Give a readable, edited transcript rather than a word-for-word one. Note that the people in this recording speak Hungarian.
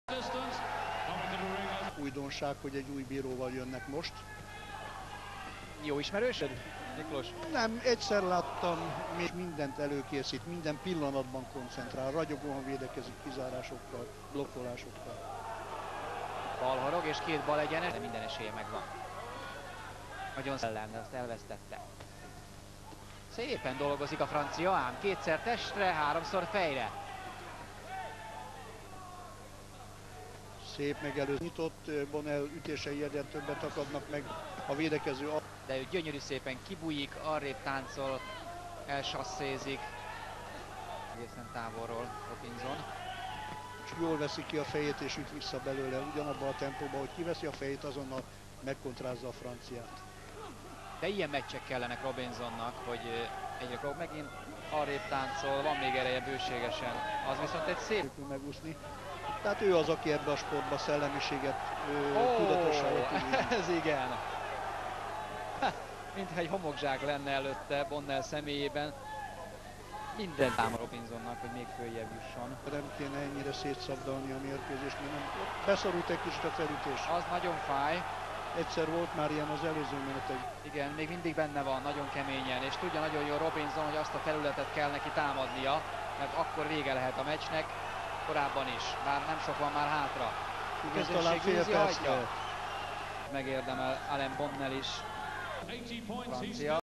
Újdonság, hogy egy új bíróval jönnek most. Jó ismerősöd, Miklós? Nem, egyszer láttam, még mindent előkészít, minden pillanatban koncentrál, ragyogóan védekezik kizárásokkal, blokkolásokkal. Bal harog és két bal egyenes, de minden esélye megvan. Nagyon szellem, de azt elvesztette. Szépen dolgozik a francia ám, kétszer testre, háromszor fejre. Szép megelőz, nyitott, Bonnel ütései egyre többet akadnak meg a védekező. De ő gyönyörű szépen kibújik, arrébb táncol, elsasszézik. Egészen távolról Robinson. És jól veszi ki a fejét és üt vissza belőle, ugyanabban a tempóban, hogy kiveszi a fejét, azonnal megkontrázza a franciát. De ilyen meccsek kellenek Robinsonnak, hogy egyre megint arrébb táncol, van még ereje bőségesen. Az viszont egy szép megúszni. Tehát ő az, aki ebbe a sportba szellemiséget, tudatosságot tud. Ez igen. Mintha egy homokzsák lenne előtte Bonnel személyében. Minden támad Robinsonnak, hogy még följebb jusson. Nem kéne ennyire szétszabdalni a mérkőzést, mert nem beszorult egy kicsit a felütés. Az nagyon fáj. Egyszer volt már ilyen az előző menetek. Igen, még mindig benne van, nagyon keményen, és tudja nagyon jól Robinson, hogy azt a felületet kell neki támadnia, mert akkor vége lehet a meccsnek, korábban is, bár nem sok van már hátra. Igen, talán fél perc lehet. Megérdemel Alain Bonnel is, francia.